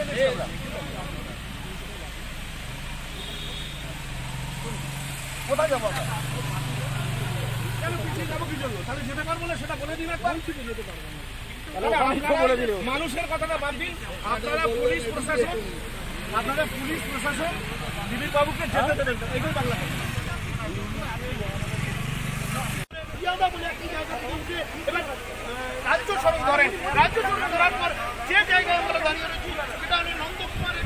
কোথায় যাবো কেন পিছিয়ে যাবো কি জন্য? তাহলে যেতে পারবো না সেটা বলে দিন একবার। যেতে পারবো না মানুষের কথাটা বাদ দিন। আপনারা পুলিশ প্রশাসন দিলীপ বাবুকে যেতে দেবেন, এগুলো বাংলা এবার রাজ্য সড়ক ধরেন। রাজ্য সড়ক ধরার পর যে জায়গায় আমরা দাঁড়িয়ে রয়েছি সেটা আমি নন্দকুমারের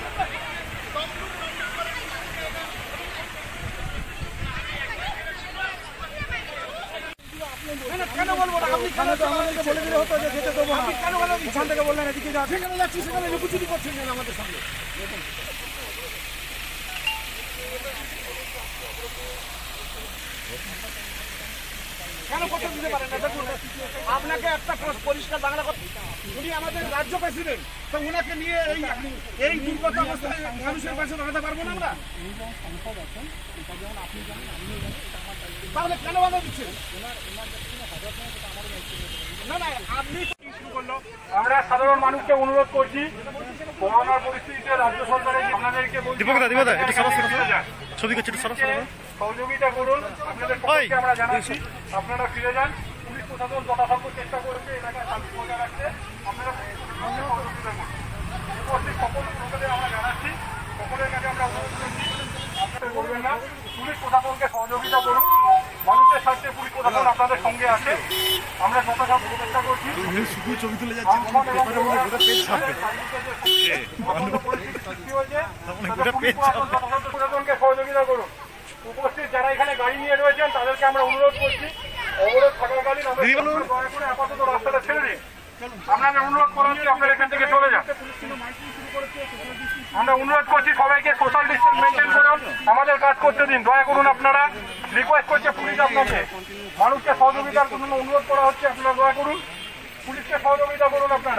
কেন বলবো না? আপনি কেন আমাদেরকে বলে দিলে হতো যে যেতে দেবো? আপনি কেন বলেন এখান থেকে বললেন এদিকে যা? সেখানে যাচ্ছি, সেখানে লুকুচুরি করছেন কেন আমাদের সঙ্গে? কেন করতে দিতে পারেন না? দেখুন, আপনাকে একটা পরিষ্কার বাংলা কথা, উনি আমাদের রাজ্য প্রেসিডেন্ট, তো ওনাকে নিয়ে এই দুর্গত অবস্থায় মানুষের পাশে দাঁড়াতে পারবো না আমরা? তাহলে কেন বাধা দিচ্ছেন? না না, আপনি শুরু করলো। আমরা সাধারণ মানুষকে অনুরোধ করছি, করোনার পরিস্থিতিতে রাজ্য সরকারের আপনাদেরকে সহযোগিতা করুন। আপনাদের পক্ষে আমরা জানাচ্ছি আপনারা ফিরে যান। পুলিশ প্রশাসন যথাসাধ্য চেষ্টা করেছে এলাকায় শান্তি বজায় রাখতে। আপনারা সহযোগিতা করুন। উপস্থিত সকল লোকেদের আমরা জানাচ্ছি, সকলের কাছে আমরা অনুরোধ করছি আপনারা করবেন না। পুলিশ প্রশাসনকে সহযোগিতা করুন। মানুষের স্বার্থে পুলিশ প্রশাসন আপনাদের সঙ্গে আছে। আমরা যথাসাধ্য চেষ্টা করছি। ছবি তুলে যাচ্ছি প্রশাসনকে সহযোগিতা করুন। উপস্থিত যারা এখানে গাড়ি নিয়ে রয়েছেন তাদেরকে আমরা অনুরোধ করছি, অবরোধ থাকাকালীন দয়া করে আপাতত রাস্তাটা ছেড়ে দিন। আপনাদের অনুরোধ করা হচ্ছে আপনারা এখান থেকে চলে যান। আমরা অনুরোধ করছি সবাইকে সোশ্যাল ডিস্টেন্স মেনটেন করুন, আমাদের কাজ করতে দিন, দয়া করুন। আপনারা রিকোয়েস্ট করছে পুলিশ আপনাকে, মানুষকে সহযোগিতার জন্য অনুরোধ করা হচ্ছে, আপনারা দয়া করুন, পুলিশকে সহযোগিতা করুন। আপনারা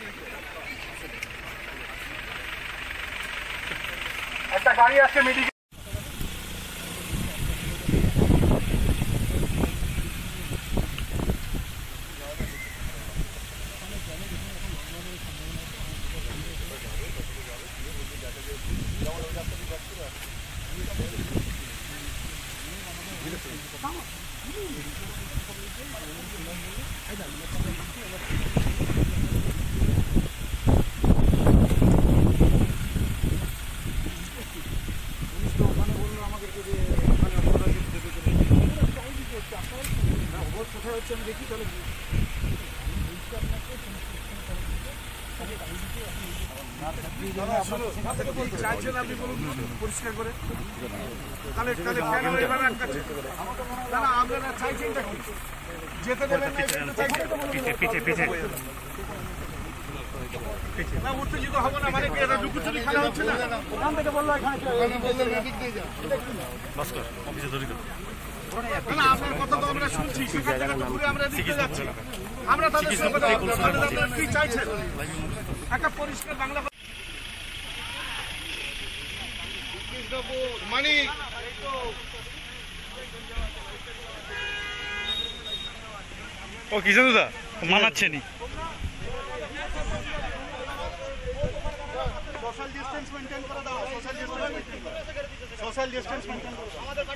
একটা গাড়ি আসছে মেডিকেল চাইছেন আপনি বলুন পরিষ্কার করে। তাহলে আপনারা চাইছেন যেতে দেবেন না, উত্তেজিত হবো না, মানে লুকুচুরি খেলা হচ্ছে না। ওখান থেকে বললো আপনার কথা তো আমরা শুনছি, সেখান থেকে ঘুরে আমরা দিতে যাচ্ছি। আমরা তাদের কি চাইছেন একটা পরিষ্কার বাংলা মানে ও কি জানো দা মানাচ্ছে নি। সোশ্যাল ডিস্টেন্স মেইনটেইন করে দাও, সোশ্যাল ডিস্টেন্স মেইনটেইন করো।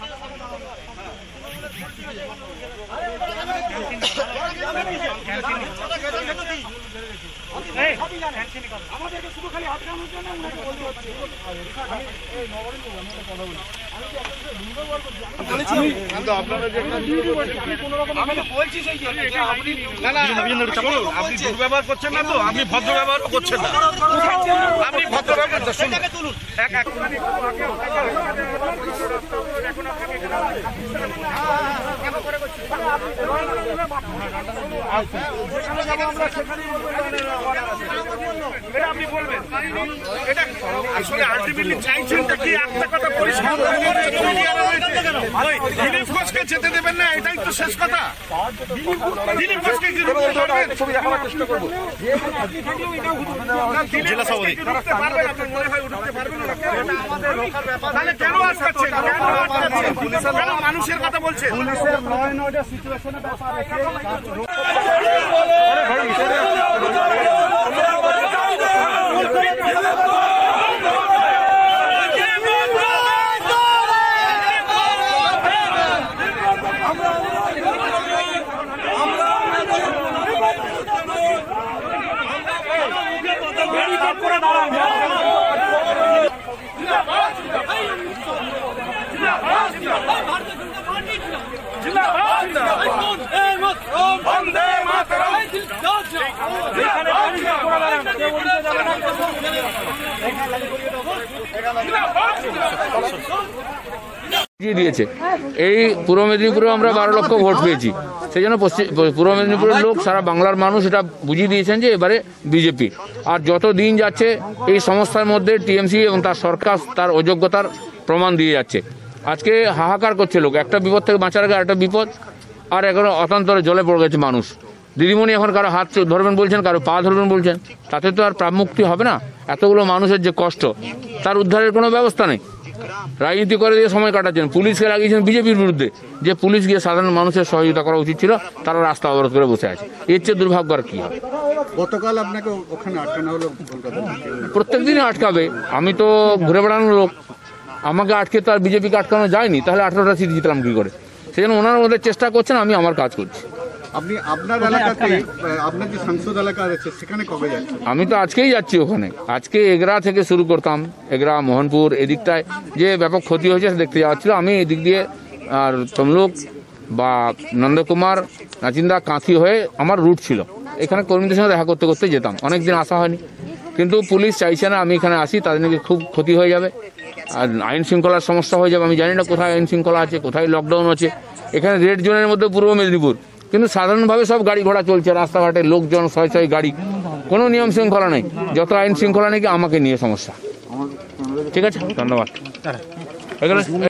আমাদেরকে শুধু খালি আটকানোর জন্য উনাকে বলতে হচ্ছে। আপনি দুর্ব্যবহার করছেন না তো, আপনি ভদ্র ব্যবহার করছেন না, আপনি ভদ্র ব্যবহার করছেন। আপনি বলবেন এটা আসলে আলটিমেটলি চাইছেনটা কি? একটা কথা পরিষ্কার দিলীপ ঘোষকে যেতে দেবেন না, এটাই তো শেষ কথা। দিলীপ ঘোষকে চেষ্টা করবো জেলা সভাপতি তাহলে কেন আটকাচ্ছেন? কেন মানুষের কথা বলছেন? পুলিশের ল এন্ড অর্ডার সিচুয়েশনের ব্যাপারে দিয়েছে এই পূর্ব মেদিনীপুরে আমরা 12 লক্ষ ভোট পেয়েছি, সেই জন্য পূর্ব মেদিনীপুরের লোক সারা বাংলার মানুষ এটা বুঝিয়ে দিয়েছেন যে এবারে বিজেপি। আর যত দিন যাচ্ছে এই সমস্যার মধ্যে টিএমসি এবং তার সরকার তার অযোগ্যতার প্রমাণ দিয়ে যাচ্ছে। আজকে হাহাকার করছে লোক, একটা বিপদ থেকে বাঁচার আগে একটা বিপদ, আর এখন অতান্তরে জলে পড়ে গেছে মানুষ। দিদিমণি এখন কারো হাত ধরবেন বলছেন, কারো পা ধরবেন বলছেন, তাতে তো আর প্রাণমুক্তি হবে না। এতগুলো মানুষের যে কষ্ট, তার উদ্ধারের কোনো ব্যবস্থা নেই। রাজনীতি করে দিয়ে সময় কাটাচ্ছেন, পুলিশকে লাগিয়েছেন বিজেপির বিরুদ্ধে, যে পুলিশ গিয়ে সাধারণ মানুষের সহযোগিতা করা উচিত ছিল, তারা রাস্তা অবরোধ করে বসে আছে। এর চেয়ে দুর্ভাগ্য আর কি হবে? গতকাল আপনাকে ওখানে আটকানো হলো কলকাতা। প্রত্যেক দিনই আটকাবে, আমি তো ঘুরে বেড়ানোর লোক, আমাকে আটকে তো আর বিজেপিকে আটকানো যায়নি, তাহলে 18টা সিট জিতলাম কি করে? সেই জন্য ওনারা ওদের চেষ্টা করছেন, আমি আমার কাজ করছি। আপনি আপনার এলাকাতে, আপনার যে সংসদ এলাকা আছে সেখানে কবে যাচ্ছেন? আমি তো আজকেই যাচ্ছি ওখানে। আজকে এগরা থেকে শুরু করতাম, এগরা মোহনপুর এদিকটায় যে ব্যাপক ক্ষতি হয়েছে দেখতে যাওয়া ছিল। আমি এদিক দিয়ে আর তমলুক বা নন্দকুমার নাচিন্দা কাঁথি হয়ে আমার রুট ছিল, এখানে কর্মীদের সঙ্গে দেখা করতে করতে যেতাম। অনেকদিন আসা হয়নি, কিন্তু পুলিশ চাইছে না আমি এখানে আসি, তাদের নাকি খুব ক্ষতি হয়ে যাবে আর আইন শৃঙ্খলার সমস্যা হয়ে যাবে। আমি জানি না কোথায় আইন শৃঙ্খলা আছে, কোথায় লকডাউন আছে। এখানে রেড জোনের মধ্যে পূর্ব মেদিনীপুর, কিন্তু সাধারণভাবে সব গাড়ি ঘোড়া চলছে, রাস্তাঘাটে লোকজন ছয় গাড়ি, কোনো নিয়ম শৃঙ্খলা নেই। যত আইন শৃঙ্খলা নাকি আমাকে নিয়ে সমস্যা। ঠিক আছে, ধন্যবাদ।